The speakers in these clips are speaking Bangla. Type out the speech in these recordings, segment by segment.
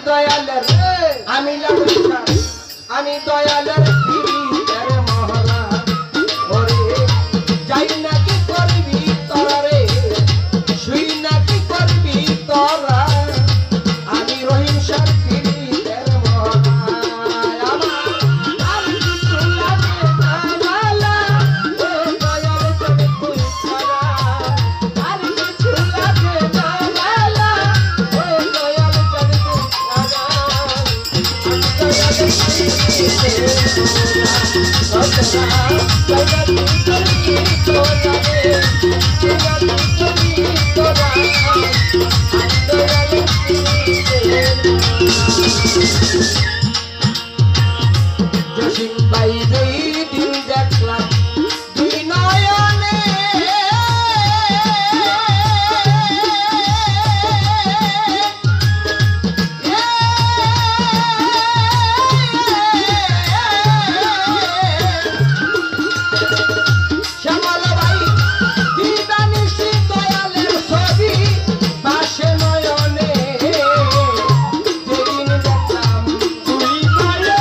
দয়ালের আমি লাগুছা আমি দয়ালের পীরের মহলা ওরে যাই না কি করবি তোরা রে শুই না কি করবি তোরা আমি রহিম শাহ পীরের মহলা আমার আর কিছু লাগে না মালা ও দয়াল করে তুই ছাড়া আর কিছু লাগে না মালা ও দয়াল করে তুই ছাড়া জসিম ভাই দুই দিন দেখলাম দুই নয়নে শ্যামল ভাই দিদানিশি দয়ালের ছবি পাশে নয়নে যেদিন দেখলাম দুই নয়নে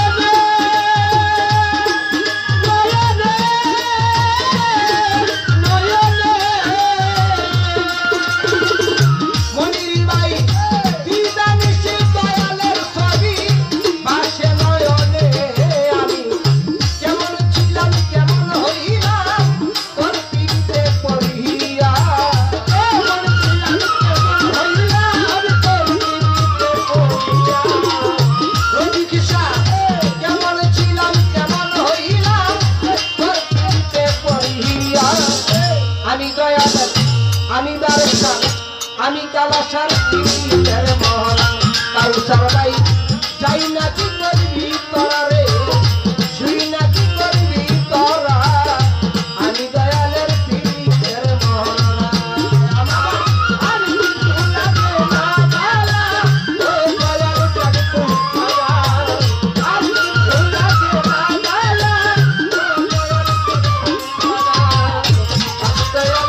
মনির ভাই দিদানিশি দয়ালের ছবি পাশে নয়নে আমি কেমন ছিলাম কেমন হইলাম তোর পিঠে পড়িয়া কেমন ছিলাম কেমন হইলাম তোর পিঠে পড়িয়া রবি কিসা কেমন ছিলাম কেমন হইলাম তোর পিঠে পড়িয়া আমি দয়ালের আমি বারেশান আমি কালাসার পীরের মহলা কাউসার ভাই যাই না কি করবি তোরা রে শুই না কি করবি তোরা আমি দয়ালের পীরের মহলা আমার আর কিছু লাগে না মালা ও দয়াল করে তুই ছাড়া আর কিছু লাগে না মালা ও দয়াল করে তুই ছাড়া আমি দয়াল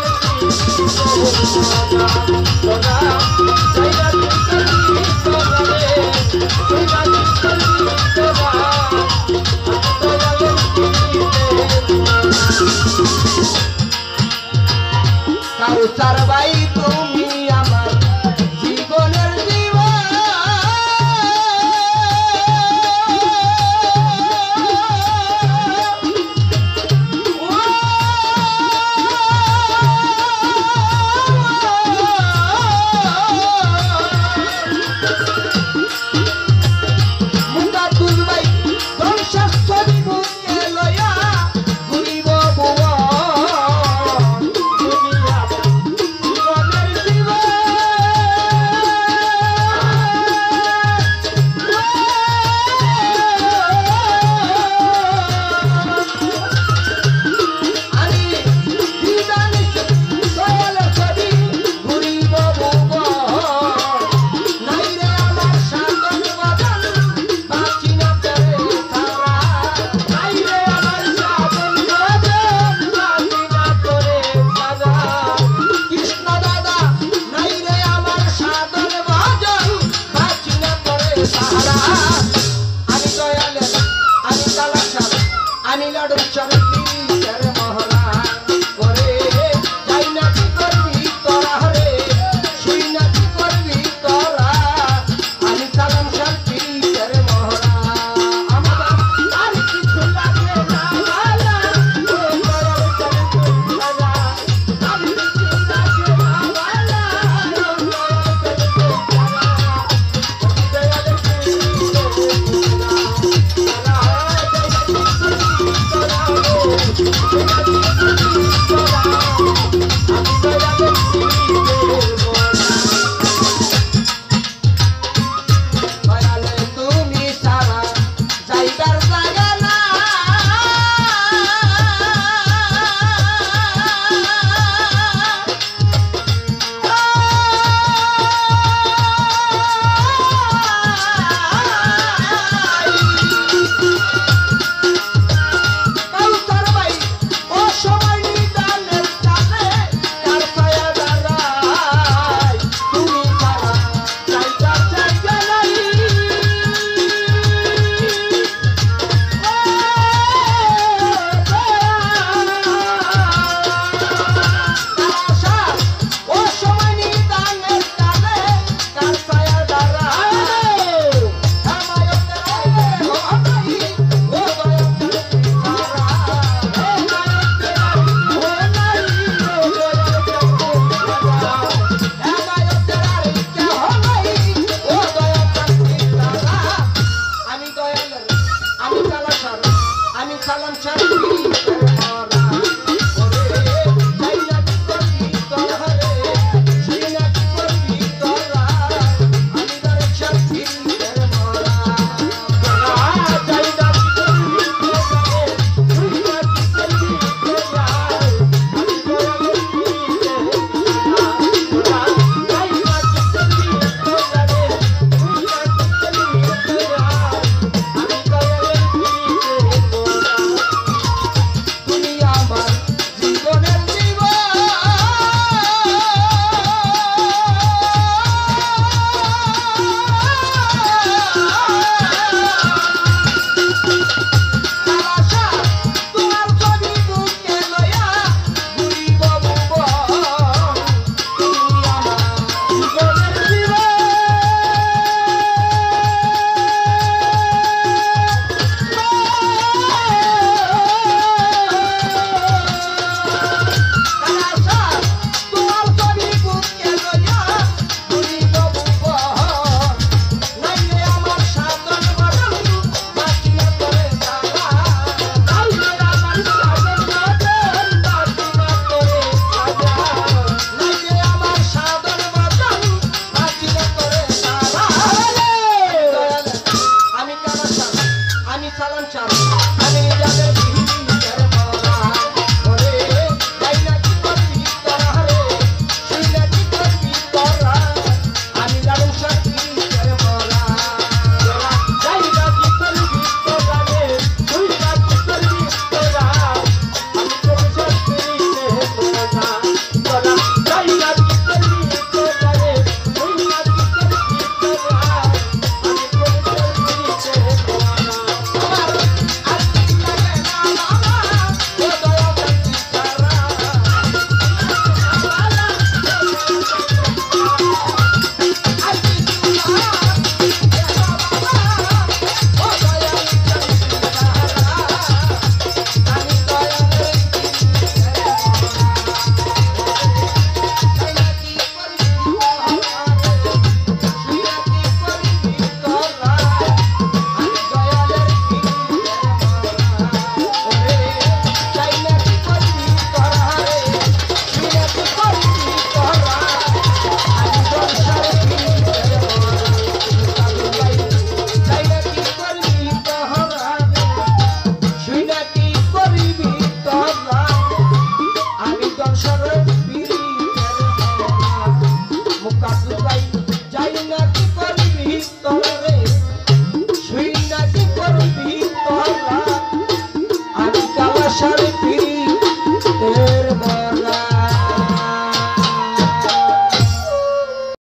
কাউসার ভাই